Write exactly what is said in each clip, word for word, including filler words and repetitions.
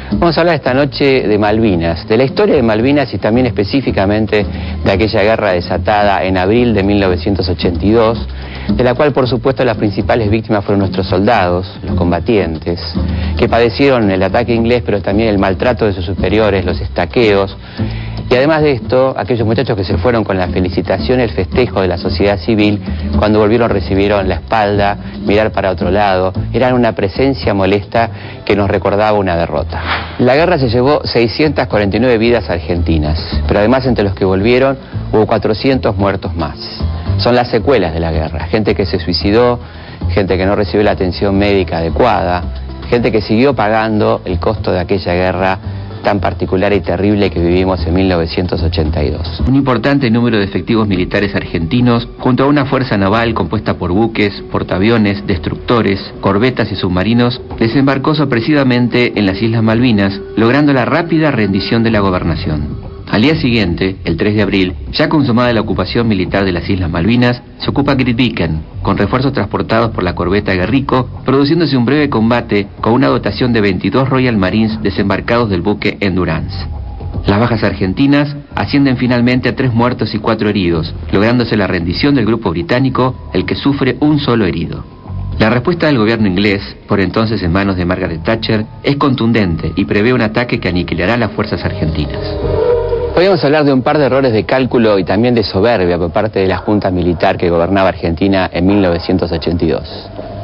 Vamos a hablar esta noche de Malvinas, de la historia de Malvinas y también específicamente de aquella guerra desatada en abril de mil novecientos ochenta y dos, de la cual por supuesto las principales víctimas fueron nuestros soldados, los combatientes, que padecieron el ataque inglés pero también el maltrato de sus superiores, los estaqueos. Y además de esto, aquellos muchachos que se fueron con la felicitación y el festejo de la sociedad civil, cuando volvieron recibieron la espalda, mirar para otro lado, eran una presencia molesta que nos recordaba una derrota. La guerra se llevó seiscientas cuarenta y nueve vidas argentinas, pero además entre los que volvieron hubo cuatrocientos muertos más. Son las secuelas de la guerra, gente que se suicidó, gente que no recibió la atención médica adecuada, gente que siguió pagando el costo de aquella guerra tan particular y terrible que vivimos en mil novecientos ochenta y dos. Un importante número de efectivos militares argentinos, junto a una fuerza naval compuesta por buques, portaaviones, destructores, corbetas y submarinos, desembarcó sorpresivamente en las Islas Malvinas, logrando la rápida rendición de la gobernación. Al día siguiente, el tres de abril, ya consumada la ocupación militar de las Islas Malvinas, se ocupa Grytviken, con refuerzos transportados por la corbeta Guerrico, produciéndose un breve combate con una dotación de veintidós Royal Marines desembarcados del buque Endurance. Las bajas argentinas ascienden finalmente a tres muertos y cuatro heridos, lográndose la rendición del grupo británico, el que sufre un solo herido. La respuesta del gobierno inglés, por entonces en manos de Margaret Thatcher, es contundente y prevé un ataque que aniquilará las fuerzas argentinas. Podríamos hablar de un par de errores de cálculo y también de soberbia por parte de la Junta Militar que gobernaba Argentina en mil novecientos ochenta y dos.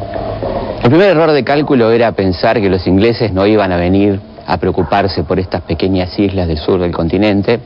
El primer error de cálculo era pensar que los ingleses no iban a venir a preocuparse por estas pequeñas islas del sur del continente.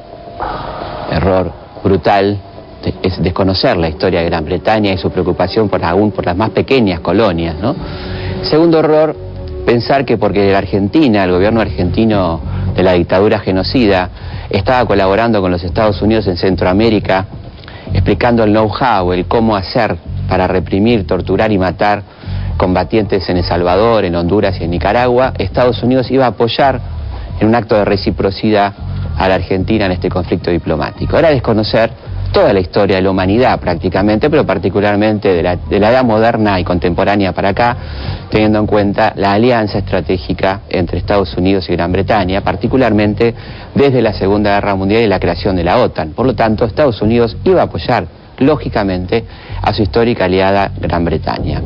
Error brutal, es desconocer la historia de Gran Bretaña y su preocupación por aún por las más pequeñas colonias, ¿no? Segundo error, pensar que porque la Argentina, el gobierno argentino de la dictadura genocida, estaba colaborando con los Estados Unidos en Centroamérica, explicando el know-how, el cómo hacer para reprimir, torturar y matar combatientes en El Salvador, en Honduras y en Nicaragua, Estados Unidos iba a apoyar en un acto de reciprocidad a la Argentina en este conflicto diplomático. Era desconocer toda la historia de la humanidad prácticamente, pero particularmente de la, de la edad moderna y contemporánea para acá, teniendo en cuenta la alianza estratégica entre Estados Unidos y Gran Bretaña, particularmente desde la Segunda Guerra Mundial y la creación de la OTAN. Por lo tanto, Estados Unidos iba a apoyar, lógicamente, a su histórica aliada Gran Bretaña.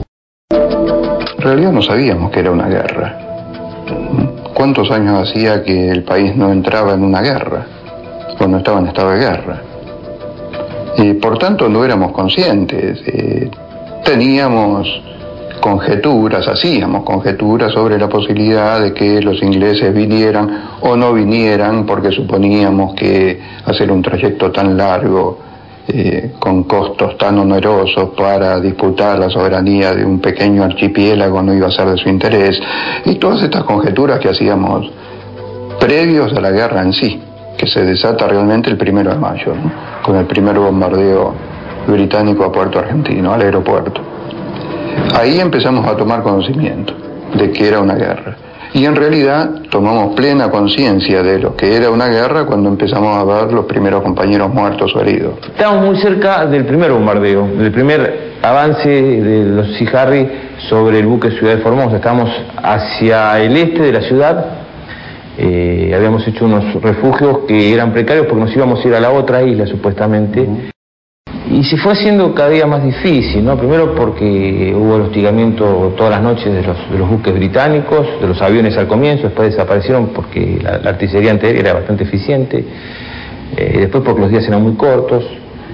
En realidad no sabíamos que era una guerra. ¿Cuántos años hacía que el país no entraba en una guerra, o no estaba en estado de guerra? Y por tanto no éramos conscientes, eh, teníamos conjeturas, hacíamos conjeturas sobre la posibilidad de que los ingleses vinieran o no vinieran, porque suponíamos que hacer un trayecto tan largo, eh, con costos tan onerosos para disputar la soberanía de un pequeño archipiélago no iba a ser de su interés, y todas estas conjeturas que hacíamos previos a la guerra en sí, que se desata realmente el primero de mayo, ¿no? Con el primer bombardeo británico a Puerto Argentino, al aeropuerto. Ahí empezamos a tomar conocimiento de que era una guerra. Y en realidad tomamos plena conciencia de lo que era una guerra cuando empezamos a ver los primeros compañeros muertos o heridos. Estábamos muy cerca del primer bombardeo, del primer avance de los Sea Harry sobre el buque Ciudad de Formosa. Estábamos hacia el este de la ciudad. Eh, habíamos hecho unos refugios que eran precarios porque nos íbamos a ir a la otra isla supuestamente, y se fue haciendo cada día más difícil, ¿no? Primero porque hubo el hostigamiento todas las noches de los, de los buques británicos, de los aviones al comienzo, después desaparecieron porque la, la artillería anterior era bastante eficiente, eh, después porque los días eran muy cortos,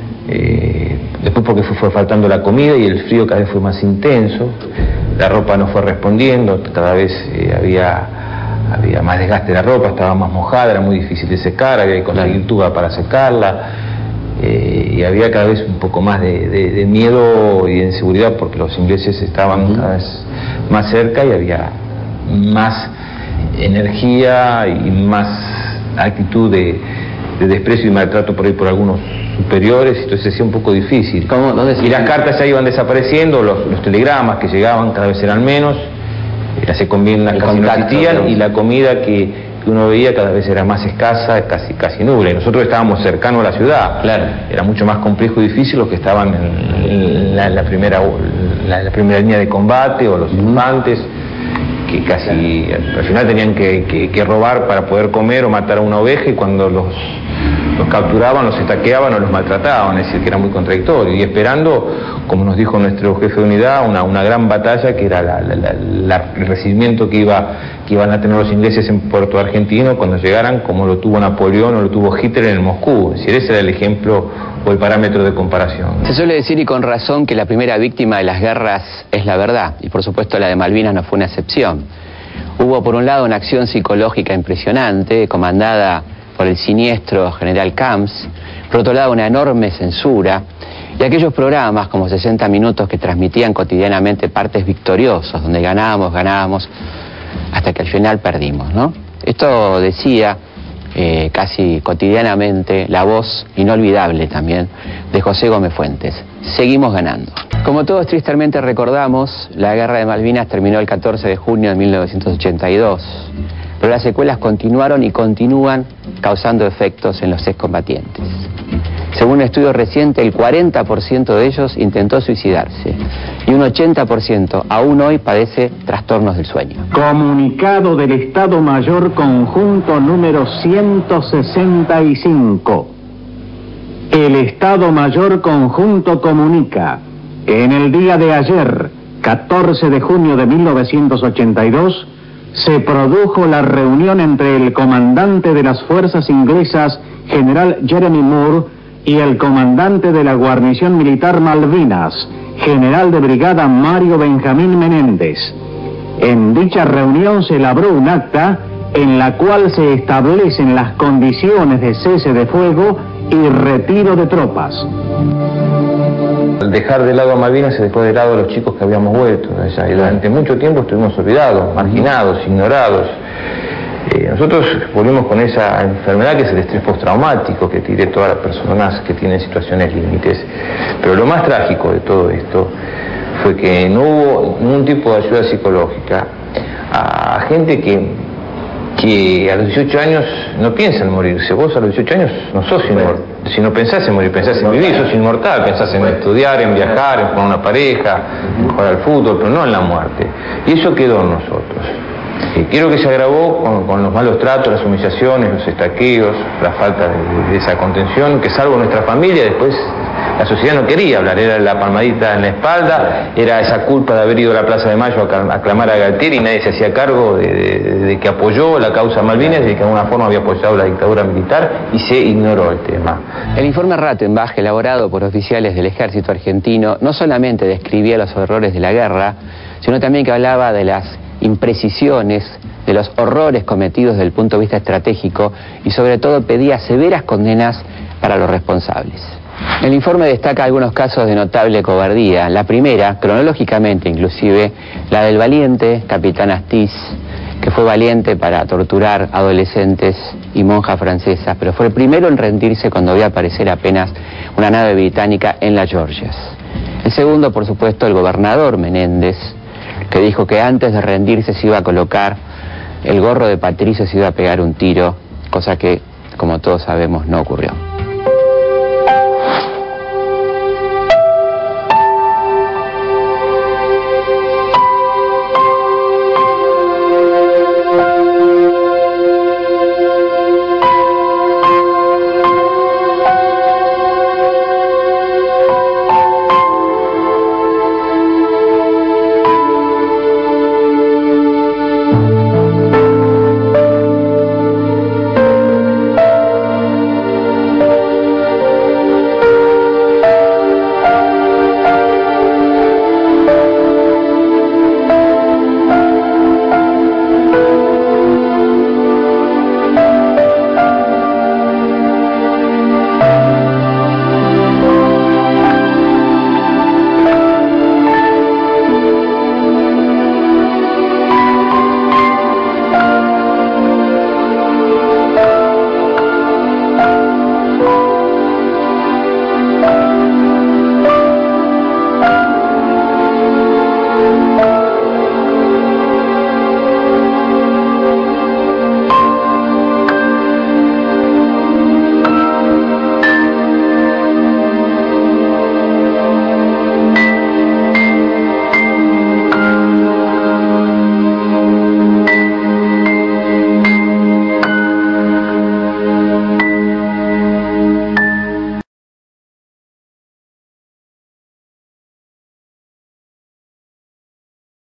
eh, después porque fue, fue faltando la comida y el frío cada vez fue más intenso, la ropa no fue respondiendo, cada vez eh, había... había más desgaste de la ropa, estaba más mojada, era muy difícil de secar, había que conseguir tuba para secarla, eh, y había cada vez un poco más de, de, de miedo y de inseguridad porque los ingleses estaban cada vez más cerca y había más energía y más actitud de, de desprecio y maltrato por ahí por algunos superiores, entonces se hacía un poco difícil. ¿Cómo? ¿Dónde se... Y las cartas ya iban desapareciendo, los, los telegramas que llegaban cada vez eran menos, las encomiendas casi no existían y la comida que, que uno veía cada vez era más escasa, casi casi nula. Y nosotros estábamos cercanos a la ciudad, claro. Era mucho más complejo y difícil los que estaban en la, en la, primera, la, la primera línea de combate o los infantes, que casi al final tenían que, que, que robar para poder comer o matar a una oveja, y cuando los, los capturaban, los estaqueaban o los maltrataban, es decir, que era muy contradictorio, y esperando, como nos dijo nuestro jefe de unidad, una, una gran batalla que era la, la, la, la, el recibimiento que, iba, que iban a tener los ingleses en Puerto Argentino cuando llegaran, como lo tuvo Napoleón o lo tuvo Hitler en el Moscú. Es decir, ese era el ejemplo o el parámetro de comparación. Se suele decir, y con razón, que la primera víctima de las guerras es la verdad, y por supuesto la de Malvinas no fue una excepción. Hubo por un lado una acción psicológica impresionante, comandada por el siniestro general Camps, por otro lado una enorme censura, y aquellos programas como sesenta minutos que transmitían cotidianamente partes victoriosos, donde ganábamos, ganábamos, hasta que al final perdimos, ¿no? Esto decía eh, casi cotidianamente la voz inolvidable también de José Gómez Fuentes: seguimos ganando. Como todos tristemente recordamos, la guerra de Malvinas terminó el catorce de junio de mil novecientos ochenta y dos, pero las secuelas continuaron y continúan causando efectos en los excombatientes. Según un estudio reciente, el cuarenta por ciento de ellos intentó suicidarse y un ochenta por ciento aún hoy padece trastornos del sueño. Comunicado del Estado Mayor Conjunto número ciento sesenta y cinco. El Estado Mayor Conjunto comunica: en el día de ayer, catorce de junio de mil novecientos ochenta y dos, se produjo la reunión entre el comandante de las fuerzas inglesas, general Jeremy Moore, y el comandante de la guarnición militar Malvinas, general de brigada Mario Benjamín Menéndez. En dicha reunión se elaboró un acta en la cual se establecen las condiciones de cese de fuego y retiro de tropas. Al dejar de lado a Malvinas se dejó de lado a los chicos que habíamos vuelto. Y durante mucho tiempo estuvimos olvidados, marginados, ignorados. Eh, nosotros volvimos con esa enfermedad que es el estrés postraumático, que tiene todas las personas que tienen situaciones límites. Pero lo más trágico de todo esto fue que no hubo ningún tipo de ayuda psicológica a gente que, que a los dieciocho años no piensa en morirse. Vos a los dieciocho años no sos inmortal. Si no pensás en morir, pensás en vivir, sos inmortal, pensás en estudiar, en viajar, en formar una pareja, en jugar al fútbol, pero no en la muerte. Y eso quedó en nosotros. Y creo que se agravó con, con los malos tratos, las humillaciones, los estaqueos, la falta de, de esa contención, que salvo nuestra familia, después la sociedad no quería hablar, era la palmadita en la espalda, era esa culpa de haber ido a la Plaza de Mayo a aclamar a Galtieri y nadie se hacía cargo de, de, de que apoyó la causa Malvinas y de que de alguna forma había apoyado la dictadura militar, y se ignoró el tema. El informe Rattenbach, elaborado por oficiales del ejército argentino, no solamente describía los horrores de la guerra, sino también que hablaba de las imprecisiones, de los horrores cometidos desde el punto de vista estratégico, y sobre todo pedía severas condenas para los responsables. El informe destaca algunos casos de notable cobardía. La primera, cronológicamente inclusive, la del valiente capitán Astiz, que fue valiente para torturar adolescentes y monjas francesas, pero fue el primero en rendirse cuando vio aparecer apenas una nave británica en las Georgias. El segundo, por supuesto, el gobernador Menéndez, que dijo que antes de rendirse se iba a colocar el gorro de Patricio, se iba a pegar un tiro, cosa que, como todos sabemos, no ocurrió.